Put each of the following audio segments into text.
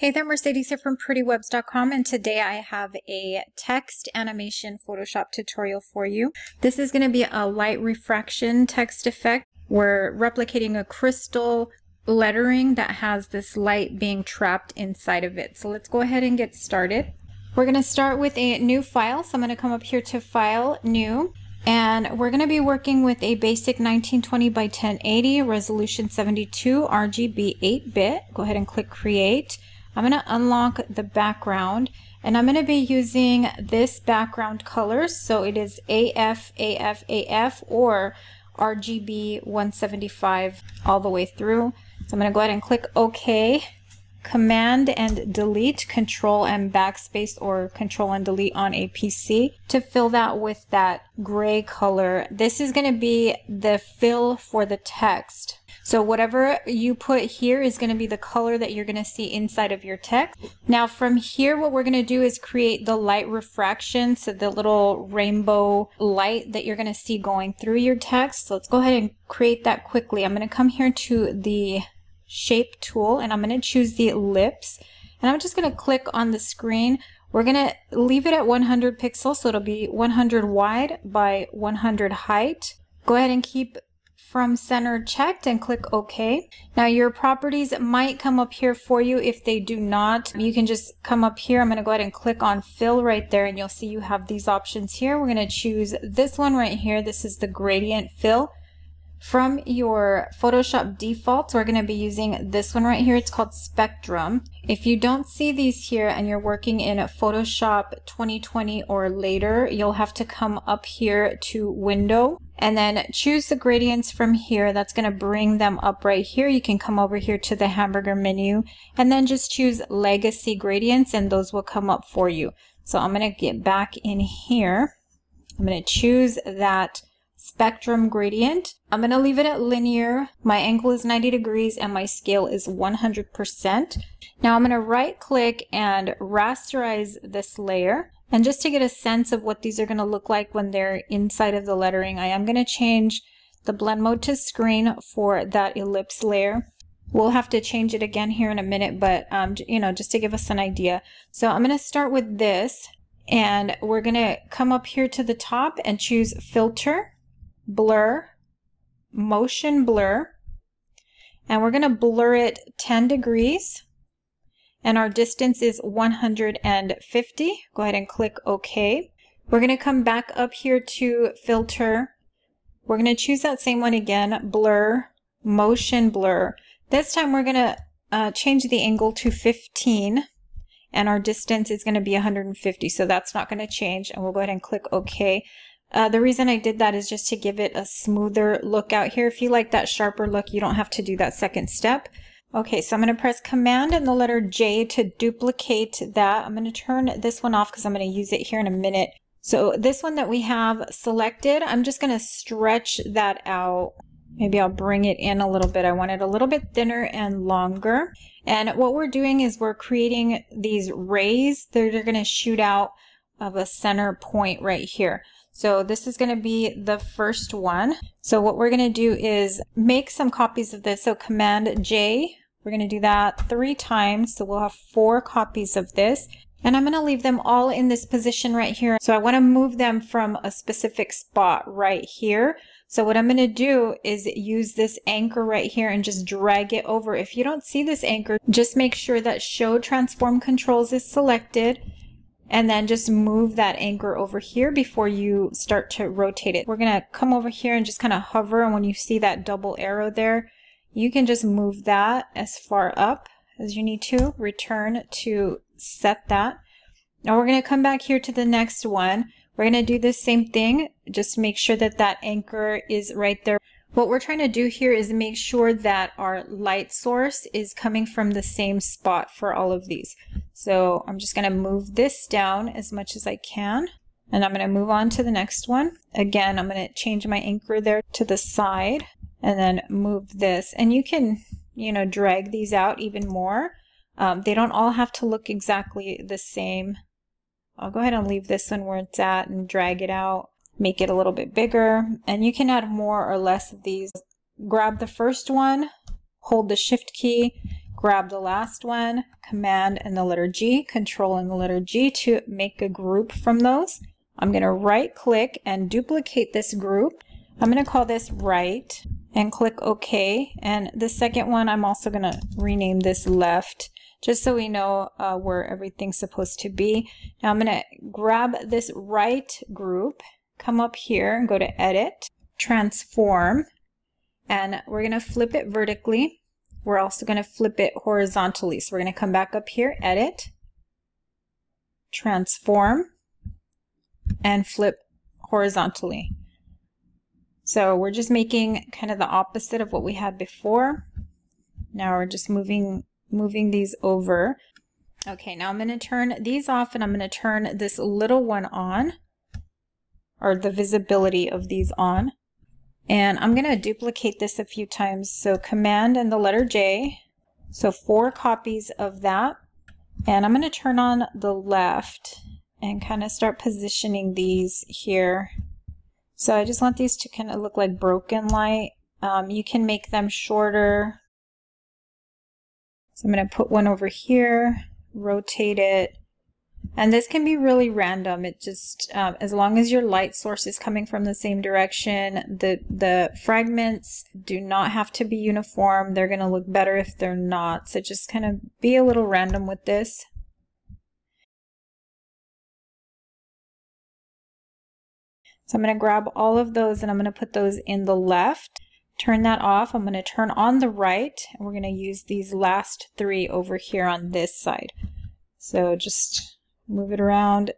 Hey there, Mercedes here from PrettyWebz.com, and today I have a text animation Photoshop tutorial for you. This is going to be a light refraction text effect. We're replicating a crystal lettering that has this light being trapped inside of it. So let's go ahead and get started. We're going to start with a new file. So I'm going to come up here to File, New. And we're going to be working with a basic 1920 by 1080, resolution 72, RGB 8-bit. Go ahead and click Create. I'm going to unlock the background, and I'm going to be using this background color. So it is AF, AF, AF, or RGB 175 all the way through. So I'm going to go ahead and click OK. Command and delete, Control and backspace, or Control and delete on a PC to fill that with that gray color. This is going to be the fill for the text. So whatever you put here is going to be the color that you're going to see inside of your text. Now from here, what we're going to do is create the light refraction, so the little rainbow light that you're going to see going through your text. So let's go ahead and create that quickly. I'm going to come here to the shape tool, and I'm going to choose the ellipse, and I'm just going to click on the screen. We're going to leave it at 100 pixels, so it'll be 100 wide by 100 height. Go ahead and keep from center checked and click OK. Now your properties might come up here for you. If they do not, you can just come up here. I'm going to go ahead and click on fill right there, and you'll see you have these options here. We're going to choose this one right here. This is the gradient fill. From your Photoshop defaults, we're going to be using this one right here. It's called Spectrum. If you don't see these here and you're working in Photoshop 2020 or later, you'll have to come up here to Window and then choose the gradients from here. That's going to bring them up right here. You can come over here to the hamburger menu and then just choose Legacy Gradients, and those will come up for you. So I'm going to get back in here. I'm going to choose that Spectrum gradient. I'm going to leave it at linear. My angle is 90 degrees and my scale is 100%. Now I'm going to right click and rasterize this layer. And just to get a sense of what these are going to look like when they're inside of the lettering, I am going to change the blend mode to screen for that ellipse layer. We'll have to change it again here in a minute, but you know, just to give us an idea. So I'm going to start with this, and we're going to come up here to the top and choose Filter, Blur, Motion Blur, and we're going to blur it 10 degrees, and our distance is 150. Go ahead and click OK. We're going to come back up here to Filter. We're going to choose that same one again, Blur, Motion Blur. This time we're going to change the angle to 15, and our distance is going to be 150, so that's not going to change, and we'll go ahead and click OK. The reason I did that is just to give it a smoother look out here. If you like that sharper look, you don't have to do that second step. Okay, so I'm going to press Command and the letter J to duplicate that. I'm going to turn this one off because I'm going to use it here in a minute. So this one that we have selected, I'm just going to stretch that out. Maybe I'll bring it in a little bit. I want it a little bit thinner and longer. And what we're doing is we're creating these rays that are going to shoot out of a center point right here. So this is going to be the first one. So what we're going to do is make some copies of this. So Command J, we're going to do that 3 times. So we'll have 4 copies of this. And I'm going to leave them all in this position right here. So I want to move them from a specific spot right here. So what I'm going to do is use this anchor right here and just drag it over. If you don't see this anchor, just make sure that Show Transform Controls is selected. And then just move that anchor over here before you start to rotate it. We're going to come over here and just kind of hover, and when you see that double arrow there, you can just move that as far up as you need to. Return to set that. Now we're going to come back here to the next one. We're going to do the same thing. Just make sure that that anchor is right there. What we're trying to do here is make sure that our light source is coming from the same spot for all of these. So I'm just going to move this down as much as I can, and I'm going to move on to the next one. Again, I'm going to change my anchor there to the side and then move this. And you can, you know, drag these out even more. They don't all have to look exactly the same. I'll go ahead and leave this one where it's at and drag it out. Make it a little bit bigger, and you can add more or less of these. Grab the first one, hold the Shift key, grab the last one, Command and the letter G, Control and the letter G to make a group from those. I'm going to right click and duplicate this group. I'm going to call this right and click OK. And the second one, I'm also going to rename this left, just so we know where everything's supposed to be. Now I'm going to grab this right group, come up here and go to Edit, Transform, and we're going to flip it vertically. We're also going to flip it horizontally. So we're going to come back up here, Edit, Transform, and flip horizontally. So we're just making kind of the opposite of what we had before. Now we're just moving these over. Okay, now I'm going to turn these off and I'm going to turn this little one on, or the visibility of these on. And I'm going to duplicate this a few times. So Command and the letter J. So 4 copies of that. And I'm going to turn on the left and kind of start positioning these here. So I just want these to kind of look like broken light. You can make them shorter. So I'm going to put one over here, rotate it. And this can be really random. It just, as long as your light source is coming from the same direction, the fragments do not have to be uniform. They're going to look better if they're not. So just kind of be a little random with this. So I'm going to grab all of those and I'm going to put those in the left. Turn that off. I'm going to turn on the right, and we're going to use these last 3 over here on this side. So just move it around.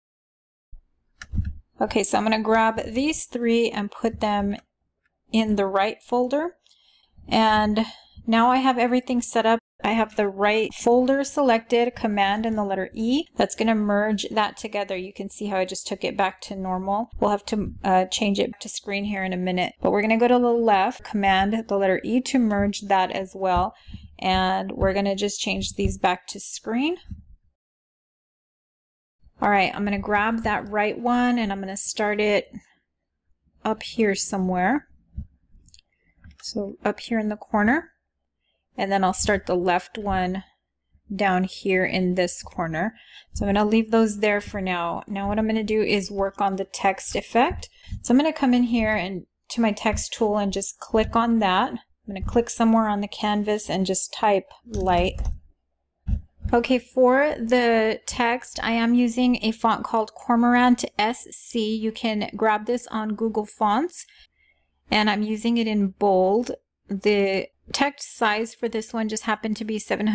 Okay, so I'm going to grab these 3 and put them in the right folder. And now I have everything set up. I have the right folder selected, Command and the letter E. That's going to merge that together. You can see how I just took it back to normal. We'll have to change it to screen here in a minute. But we're going to go to the left, Command the letter E to merge that as well. And we're going to just change these back to screen. All right, I'm going to grab that right one and I'm going to start it up here somewhere. So up here in the corner. And then I'll start the left one down here in this corner. So I'm going to leave those there for now. Now what I'm going to do is work on the text effect. So I'm going to come in here and to my text tool and just click on that. I'm going to click somewhere on the canvas and just type light. Okay, for the text, I am using a font called Cormorant SC. You can grab this on Google Fonts, and I'm using it in bold. The text size for this one just happened to be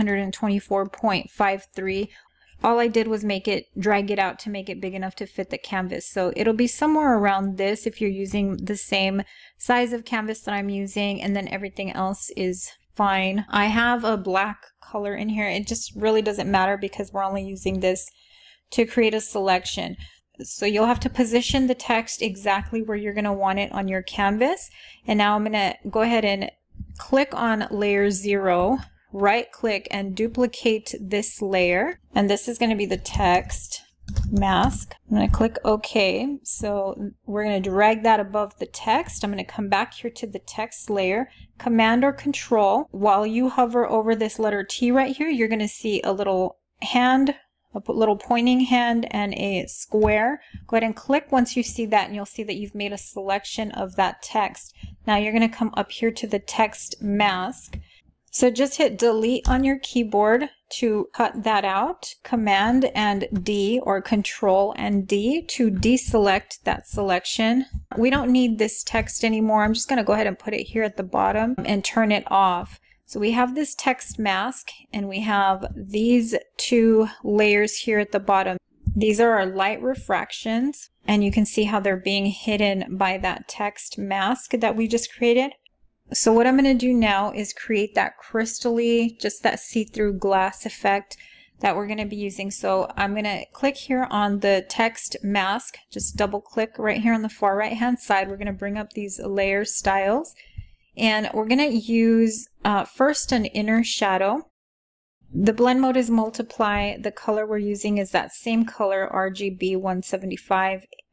724.53. All I did was drag it out to make it big enough to fit the canvas. So it'll be somewhere around this if you're using the same size of canvas that I'm using, and then everything else is fine. I have a black color in here. It just really doesn't matter because we're only using this to create a selection. So you'll have to position the text exactly where you're going to want it on your canvas. And now I'm going to go ahead and click on layer 0, right click and duplicate this layer. And this is going to be the text mask. I'm going to click OK. So we're going to drag that above the text. I'm going to come back here to the text layer, Command or Control. While you hover over this letter T right here, you're going to see a little hand, a little pointing hand and a square. Go ahead and click once you see that, and you'll see that you've made a selection of that text. Now you're going to come up here to the text mask. So just hit delete on your keyboard to cut that out, Command and D or Control and D to deselect that selection. We don't need this text anymore. I'm just going to go ahead and put it here at the bottom and turn it off. So we have this text mask and we have these 2 layers here at the bottom. These are our light refractions, and you can see how they're being hidden by that text mask that we just created. So what I'm going to do now is create that crystally, just that see-through glass effect that we're going to be using. So I'm going to click here on the text mask, just double click right here on the far right hand side. We're going to bring up these layer styles, and we're going to use first an inner shadow. The blend mode is multiply. The color we're using is that same color, RGB 175.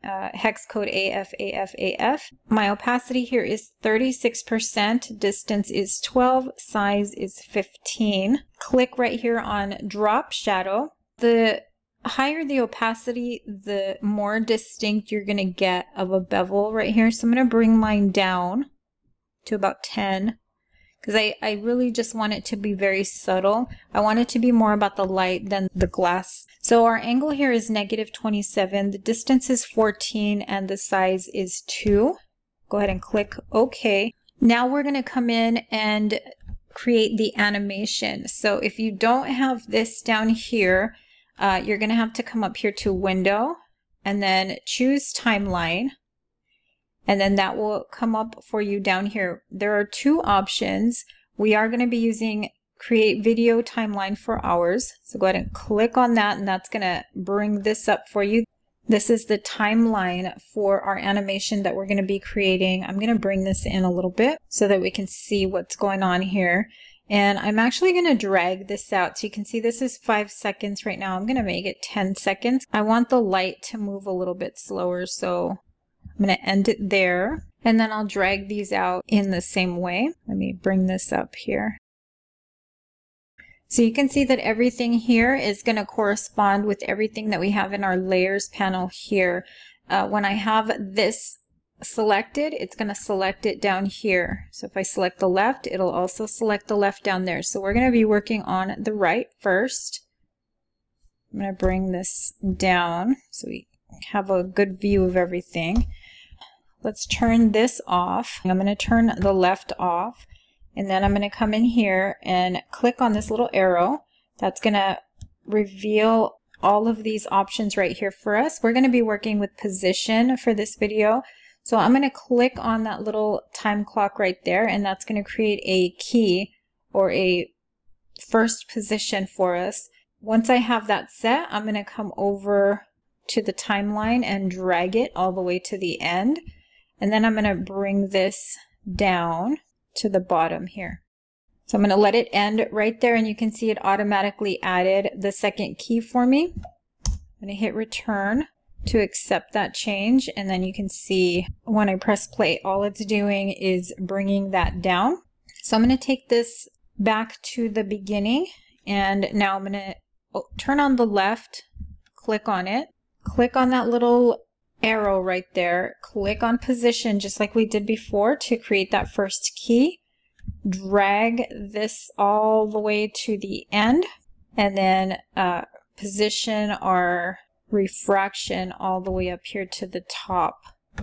hex code AF. My opacity here is 36%, distance is 12, size is 15. Click right here on drop shadow. The higher the opacity, the more distinct you're going to get of a bevel right here. So I'm going to bring mine down to about 10 because I really just want it to be very subtle. I want it to be more about the light than the glass. So our angle here is -27, the distance is 14, and the size is 2. Go ahead and click OK. Now we're going to come in and create the animation. So if you don't have this down here, you're going to have to come up here to Window and then choose Timeline. And then that will come up for you down here. There are two options. We are going to be using Create Video Timeline for Hours. So go ahead and click on that, and that's going to bring this up for you. This is the timeline for our animation that we're going to be creating. I'm going to bring this in a little bit so that we can see what's going on here. And I'm actually going to drag this out. So you can see this is 5 seconds right now. I'm going to make it 10 seconds. I want the light to move a little bit slower, so I'm going to end it there. And then I'll drag these out in the same way. Let me bring this up here. So you can see that everything here is going to correspond with everything that we have in our layers panel here. When I have this selected, it's going to select it down here. So if I select the left, it'll also select the left down there. So we're going to be working on the right first. I'm going to bring this down so we have a good view of everything. Let's turn this off. I'm going to turn the left off, and then I'm going to come in here and click on this little arrow. That's going to reveal all of these options right here for us. We're going to be working with position for this video. So I'm going to click on that little time clock right there, and that's going to create a key or a first position for us. Once I have that set, I'm going to come over to the timeline and drag it all the way to the end. And then I'm going to bring this down to the bottom here. So I'm going to let it end right there, and you can see it automatically added the second key for me. I'm going to hit return to accept that change, and then you can see when I press play, all it's doing is bringing that down. So I'm going to take this back to the beginning, and now I'm going to turn on the left, click on it, click on that little arrow right there, click on position just like we did before to create that first key, drag this all the way to the end, and then position our refraction all the way up here to the top.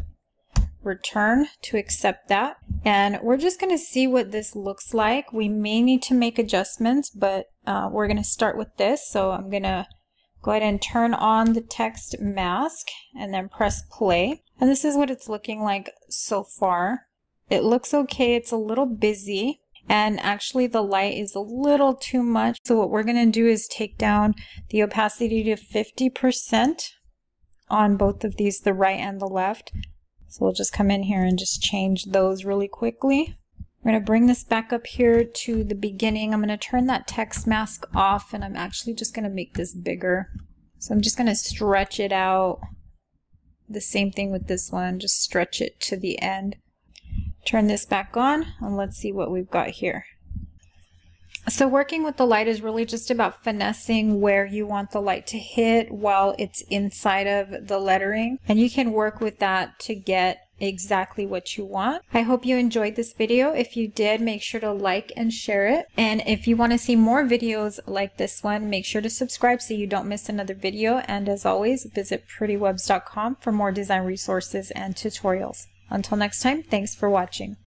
Return to accept that, and we're just going to see what this looks like. We may need to make adjustments, but we're going to start with this. So I'm going to go ahead and turn on the text mask and then press play. And this is what it's looking like so far. It looks okay. It's a little busy, and actually the light is a little too much. So what we're going to do is take down the opacity to 50% on both of these, the right and the left. So we'll just come in here and just change those really quickly. We're going to bring this back up here to the beginning. I'm going to turn that text mask off, and I'm actually just going to make this bigger. So I'm just going to stretch it out. The same thing with this one, just stretch it to the end. Turn this back on, and let's see what we've got here. So working with the light is really just about finessing where you want the light to hit while it's inside of the lettering. And you can work with that to get exactly what you want. I hope you enjoyed this video. If you did, make sure to like and share it. And if you want to see more videos like this one, make sure to subscribe so you don't miss another video. And as always, visit PrettyWebz.com for more design resources and tutorials. Until next time, thanks for watching.